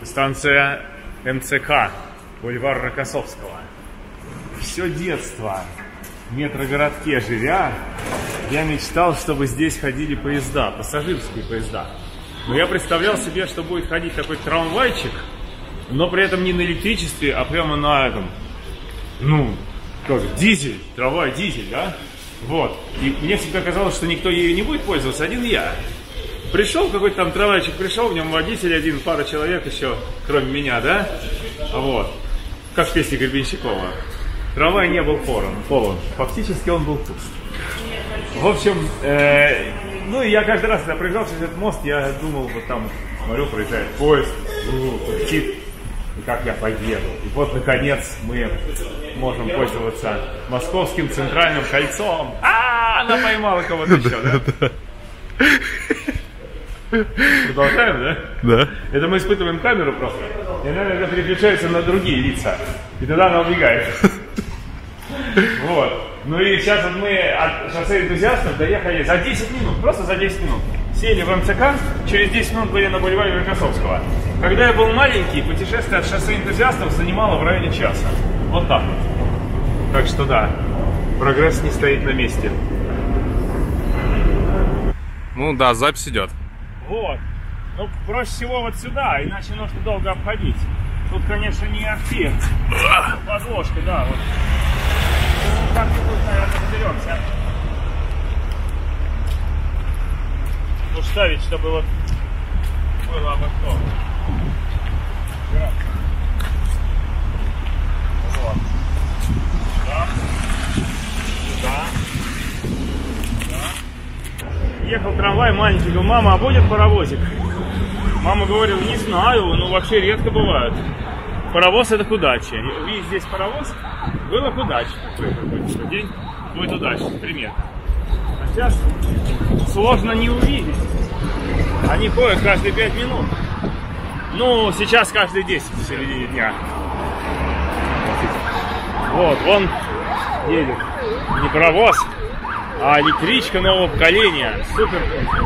станция МЦК, бульвар Рокоссовского. Все детство в метрогородке живя, я мечтал, чтобы здесь ходили поезда, пассажирские поезда. Но я представлял себе, что будет ходить такой трамвайчик, но при этом не на электричестве, а прямо на этом, ну, как дизель, трамвай, дизель, да? Вот. И мне всегда казалось, что никто ею не будет пользоваться, один я. Пришел какой-то там трамвайчик, пришел, в нем водитель один, пара человек еще, кроме меня, да? Вот. Как в песне Гребенщикова. Трамвай не был полон. Фактически он был пуст. В общем, ну и я каждый раз, когда проезжал через этот мост, я думал, вот там, смотрю, проезжает поезд, птит, и как я поеду. И вот, наконец, мы можем пользоваться Московским центральным кольцом. Она поймала кого-то еще, да? Продолжаем, да? Да. Это мы испытываем камеру просто. И она иногда переключается на другие лица. И тогда она убегает. Вот. Ну и сейчас вот мы от шоссе энтузиастов доехали за 10 минут. Просто за 10 минут. Сели в МЦК, через 10 минут были на бульваре Рокоссовского. Когда я был маленький, путешествие от шоссе энтузиастов занимало в районе часа. Вот так вот. Так что да, прогресс не стоит на месте. Ну да, запись идет. Вот. Ну, проще всего вот сюда, иначе нужно долго обходить. Тут, конечно, не ахти. Подложка, да, вот. Ну, как-нибудь, наверное, разберемся. Ставить, чтобы вот было ободком. Вот. Да. Да. Да. Ехал трамвай маленький, говорю, мама, а будет паровозик? Мама говорила, не знаю, ну вообще редко бывают. Паровоз это к удаче. Видите, здесь паровоз было к удаче. Какой-то день будет удачный, пример. А сейчас сложно не увидеть. Они ходят каждые 5 минут. Ну, сейчас каждые 10 в середине дня. Вот, вон едет не паровоз, а электричка нового поколения. Супер.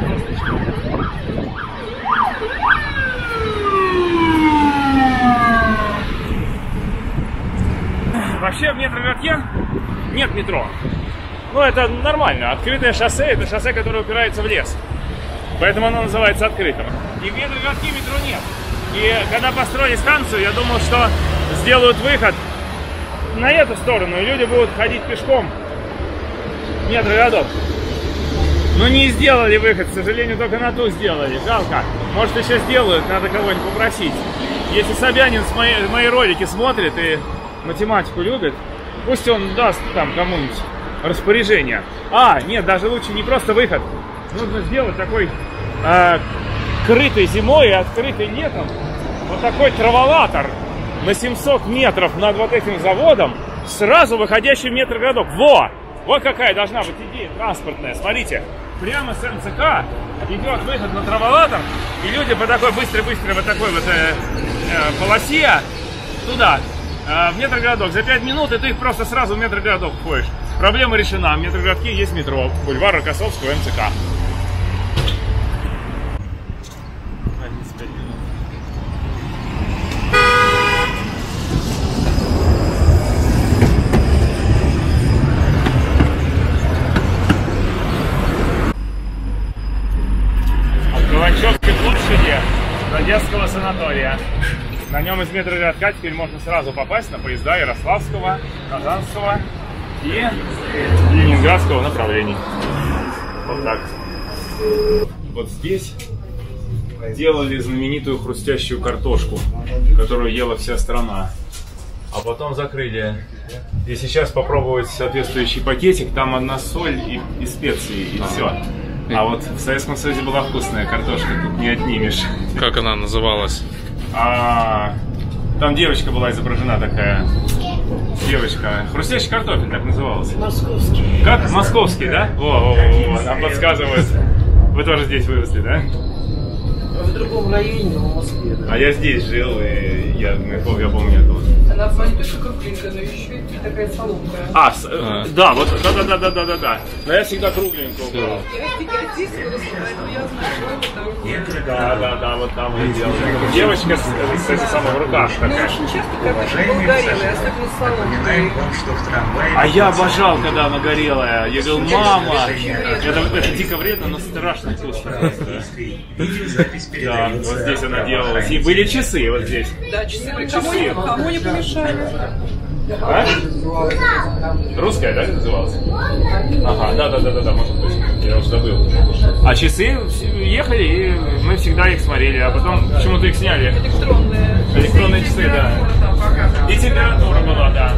Вообще в метрогородке нет метро. Ну, это нормально. Открытое шоссе – это шоссе, которое упирается в лес. Поэтому оно называется открытым. И в метрогородке метро нет. И когда построили станцию, я думал, что сделают выход на эту сторону, и люди будут ходить пешком в метрогородок. Но не сделали выход, к сожалению, только на ту сделали. Жалко. Может, еще сделают, надо кого-нибудь попросить. Если Собянин мои ролики смотрит и математику любит, пусть он даст там кому-нибудь распоряжение. Нет, даже лучше не просто выход. Нужно сделать такой крытый зимой и открытый летом. Вот такой траволатор на 700 метров над вот этим заводом, сразу выходящий в метрогородок. Вот какая должна быть идея транспортная. Смотрите, прямо с МЦК идет выход на траволатор, и люди по такой быстрой-быстрой вот такой вот полосе туда, в метрогородок. За 5 минут, и ты просто сразу в метрогородок входишь. Проблема решена. В метрогородке есть метро. Бульвар Рокоссовского, МЦК. От Каланчевской площади до детского санатория. На нем из метрогородка теперь можно сразу попасть на поезда Ярославского, Казанского и Ленинградского направлений. Вот так. Вот здесь делали знаменитую хрустящую картошку, которую ела вся страна. А потом закрыли. И сейчас попробовать соответствующий пакетик, там одна соль и специи, и все. А вот в Советском Союзе была вкусная картошка, тут не отнимешь. Как она называлась? Там девочка была изображена такая. Девочка. Хрустящий картофель, так называлась. Московский. Как? Московский, да? Во, нам подсказывают. Вы тоже здесь выросли, да? В другом районе, но в Москве, да. А я здесь жил, и я помню это вот. Она не только кругленькая, но еще и такая соломкая. Да, вот, да. Но я всегда кругленькую брал. Здесь выросла, я знаю, Да, вот там и делал. Девочка с этим самым в руках такая. очень часто как горелая, особенно соломкой. А я обожал, когда она горелая. Я говорил, мама, это дико вредно, но страшно вкусно. Да, вот здесь она делалась. И были часы вот здесь. Да, часы. Кому не помешали. А? Русская, да, называлась? Ага, да, может быть. Я уже забыл. А часы ехали, и мы всегда их смотрели, а потом почему-то их сняли. Электронные часы, да. И температура была, да.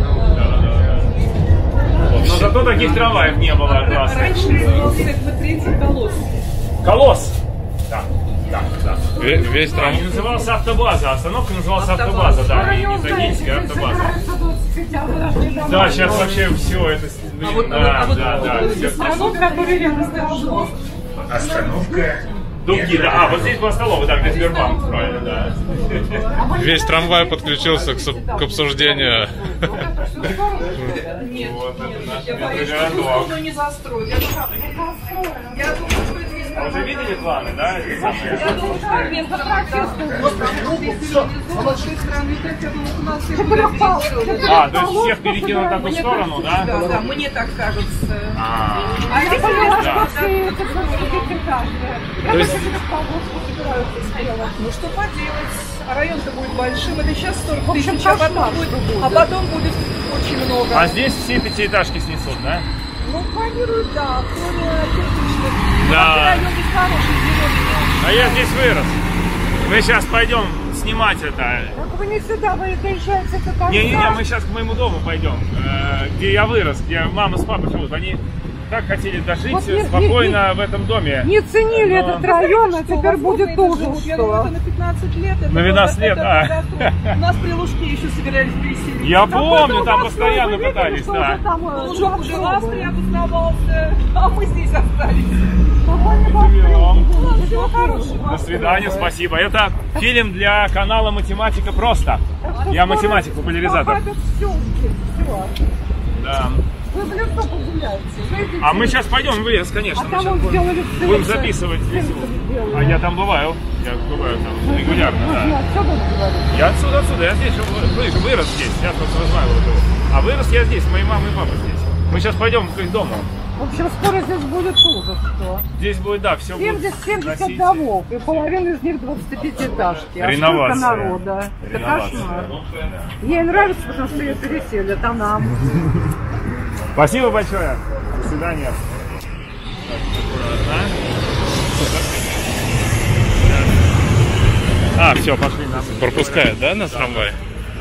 Но зато таких трамваев не было. Раньше назывался как третий колосс. Колосс! Да. Весь трамвай. Не назывался автобаза, остановка называлась автобаза, да, не Ногинская, автобаза. Да, сейчас вообще все это... Да. Остановка. Дубки, да. Вот здесь была столовая, да, где Сбербанк, правильно, да. Весь трамвай подключился к обсуждению. Нет, Вот это наш я боюсь, что метрогородок. его не застроят. Я думаю, что это весь А вы видели планы, да? Я думаю, что вместо большой страны, я думаю, у нас всех будет. То есть всех перекинул в такую сторону, да? Да, мне так кажется. То есть Ну что поделать? Район-то будет большим, это сейчас 40 тысяч, а потом будет очень много. А здесь все пятиэтажки снесут, да? Ну, планируют, да, кроме кирпичных. Да. Район здесь хороший, зеленый. А я здесь вырос. Мы сейчас пойдем снимать это. Вы не сюда, вы доезжаете, это как Не, мы сейчас к моему дому пойдем, где я вырос, где мама с папой живут. Они так хотели дожить спокойно в этом доме. Не ценили этот район, а теперь будет тоже Я думаю, это на 15 лет. Это На 12 лет, У нас при Лужке еще собирались переселить. Я помню, там постоянно пытались, да. Лужок уже в Австрии обосновался, а мы здесь остались. Всего хорошего. До свидания, спасибо. Это фильм для канала «Математика просто». Я математик, популяризатор. Да. Вы в лесу погуляете. А мы сейчас пойдем в лес, конечно. Мы сейчас будем записывать в лесу. А я там бываю. Я бываю там регулярно, да. Я отсюда. Я здесь вырос здесь. Я просто знаю его. А вырос я здесь, мои мама и папа здесь. Мы сейчас пойдем к их дому. В общем, скоро здесь будет ужас, что. Здесь будет, да, все будет 70 домов, и половина из них 25-этажки. А реновация. сколько народа? Это кошмар. Ей нравится, потому что ее переселят, а нам. Спасибо большое. До свидания. Все, пошли нам. пропускает, да, на трамвай?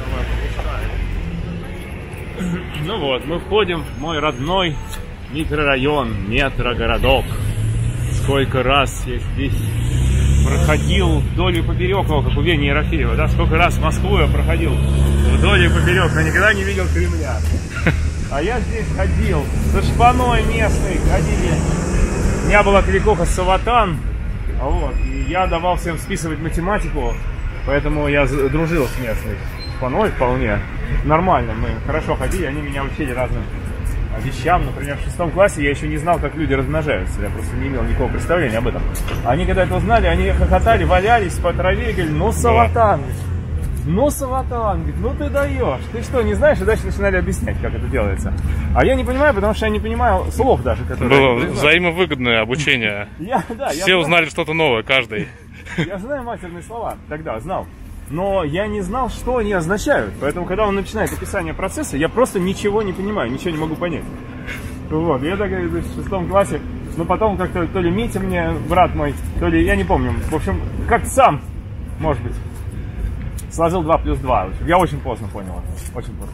Ну вот, мы входим в мой родной микрорайон, метрогородок. Сколько раз я здесь проходил вдоль и поперек, как у Вени Ерофеева, да? Сколько раз в Москву я проходил вдоль и поперек, но никогда не видел Кремля. А я здесь ходил, со шпаной местной ходили. У меня была кликоха Саватан, вот, и я давал всем списывать математику, поэтому я дружил с местной шпаной вполне. Нормально, мы хорошо ходили, они меня учили разным вещам. Например, в 6 классе я еще не знал, как люди размножаются, я просто не имел никакого представления об этом. Они когда это узнали, они хохотали, валялись по траве и говорили: ну, Саватан! Ну, Саватан, говорит, ну ты даешь. Ты что, не знаешь? И дальше начинали объяснять, как это делается. А я не понимаю, потому что я не понимаю слов даже, которые... Было взаимовыгодное обучение. Все узнали что-то новое, каждый. Я знаю матерные слова, тогда знал. Но я не знал, что они означают. Поэтому, когда он начинает описание процесса, я просто ничего не понимаю, ничего не могу понять. Вот, я так в 6 классе, но потом как-то то ли Митя мне, брат мой, то ли, я не помню. В общем, как сам, может быть, сложил 2 плюс 2. Я очень поздно понял это. Очень поздно.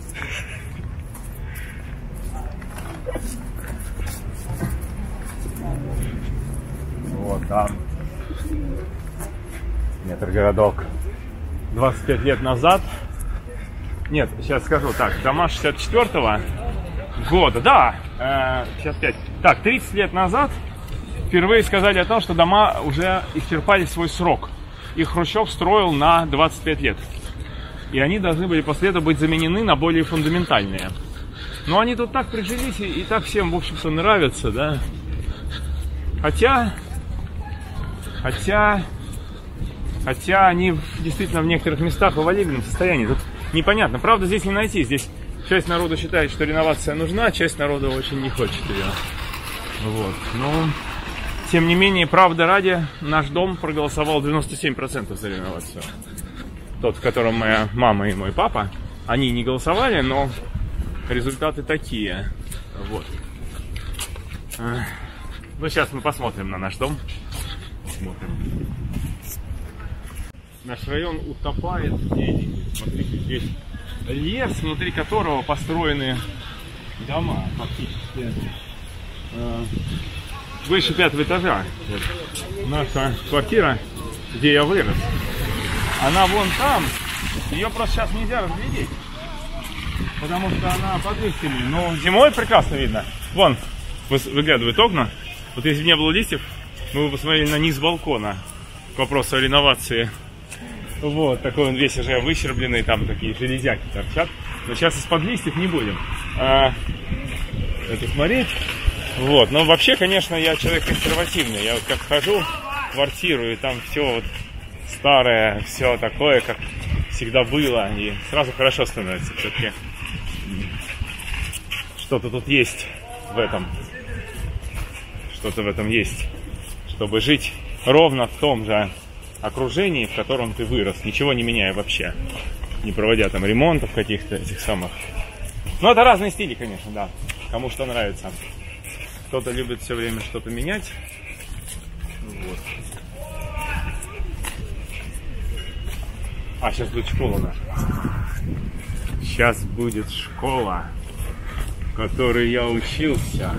Вот там. Метрогородок. 25 лет назад. Нет, сейчас скажу так. Дома 64-го года. Да. 65. Так, 30 лет назад впервые сказали о том, что дома уже исчерпали свой срок. И Хрущев строил на 25 лет. И они должны были после этого быть заменены на более фундаментальные. Но они тут так прижились и так всем, в общем-то, нравятся, да. Хотя они действительно в некоторых местах в аварийном состоянии. Тут непонятно. Правда, здесь не найти. Здесь часть народа считает, что реновация нужна, часть народа очень не хочет ее. Вот. Но, тем не менее, правда ради, наш дом проголосовал 97% за реновацию. Тот, в котором моя мама и мой папа, они не голосовали, но результаты такие. Вот. Ну, сейчас мы посмотрим на наш дом. Посмотрим. Наш район утопает в зелени. Смотрите, здесь лес, внутри которого построены дома фактически выше 5-го этажа. Наша квартира, где я вырос, она вон там. Ее просто сейчас нельзя разглядеть, потому что она под листьями. Но зимой прекрасно видно. Вон выглядывают окна. Вот если бы не было листьев, мы бы посмотрели на низ балкона к вопросу о реновации. Вот, такой он весь уже выщербленный, там такие железяки торчат. Но сейчас из-под листьев не будем это смотреть. Вот, но вообще, конечно, я человек консервативный. Я вот как хожу в квартиру, и там все вот старое, все такое, как всегда было. И сразу хорошо становится. Все-таки что-то тут есть в этом. Что-то в этом есть. Чтобы жить ровно в том же окружении, в котором ты вырос, ничего не меняя вообще, не проводя там ремонтов каких-то этих самых. Ну, это разные стили, конечно, да, кому что нравится. Кто-то любит все время что-то менять. Вот. А, сейчас будет школа наша. Сейчас будет школа, в которой я учился.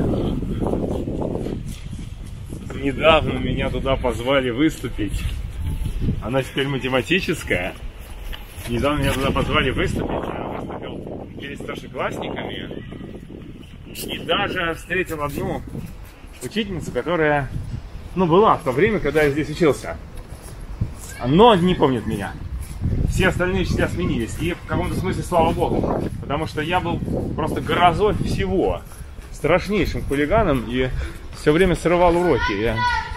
Недавно меня туда позвали выступить. Она теперь математическая. Недавно меня туда позвали выступить. Я выступил перед старшеклассниками. И даже встретил одну учительницу, которая, была в то время, когда я здесь учился. Но не помнит меня. Все остальные учителя сменились. И в каком-то смысле, слава богу. Потому что я был просто грозой всего. Страшнейшим хулиганом. И все время срывал уроки.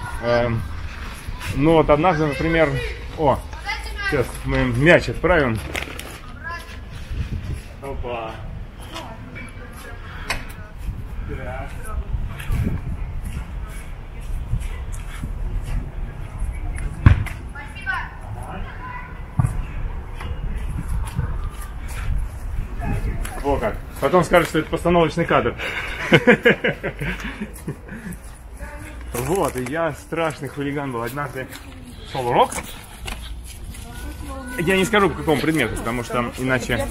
Ну вот однажды, например, сейчас мы мяч отправим. Опа. Во как. Потом скажут, что это постановочный кадр. Вот, и я страшный хулиган был. Однажды шел урок. Я не скажу, по какому предмету, потому что иначе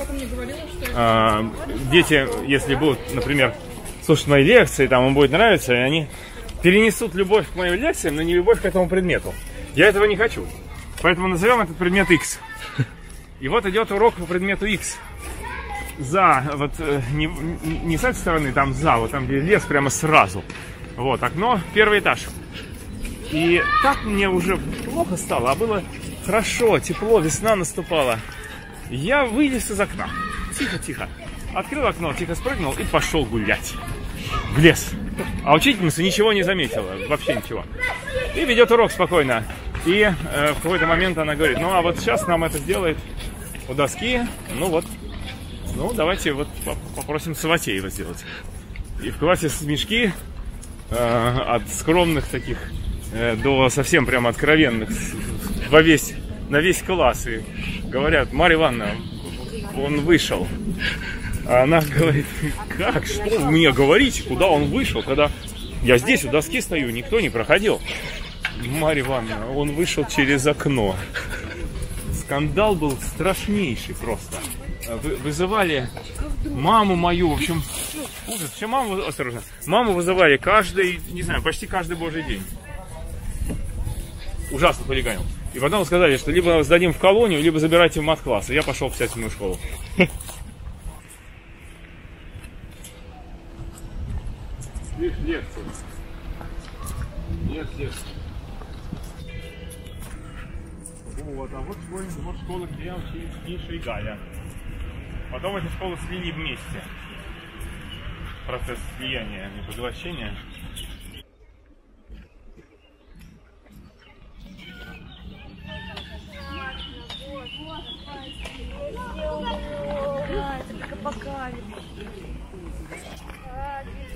дети, если будут, например, слушать мои лекции, там им будет нравиться, и они перенесут любовь к моим лекциям, но не любовь к этому предмету. Я этого не хочу. Поэтому назовем этот предмет X. И вот идет урок по предмету X. Не с этой стороны, там вот там где лес прямо сразу. Вот, окно, первый этаж. И так мне уже плохо стало, а было хорошо, тепло, весна наступала. Я вылез из окна. Тихо-тихо. Открыл окно, тихо спрыгнул и пошел гулять. В лес. А учительница ничего не заметила, вообще ничего. И ведет урок спокойно. И в какой-то момент она говорит, а вот сейчас нам это сделает у доски. Давайте попросим Саватеева сделать. И в классе смешки от скромных таких до совсем прямо откровенных на весь класс. И говорят, Марья Ивановна, он вышел. А она говорит, как, что вы мне говорите, куда он вышел, когда я здесь у доски стою, никто не проходил. Марья Ивановна, он вышел через окно. Скандал был страшнейший просто. Вызывали маму мою, в общем, ужас. Все маму вызывали почти каждый божий день. Ужасно хулиганил. И потом сказали, что либо сдадим в колонию, либо забирайте в мат-класс. И я пошел в 7-ю школу. Лекции. Вот, а вот школы, где учились Миша и Галя. Потом эти школы слили вместе. Процесс слияния, не поглощения. Это как апокалипсис.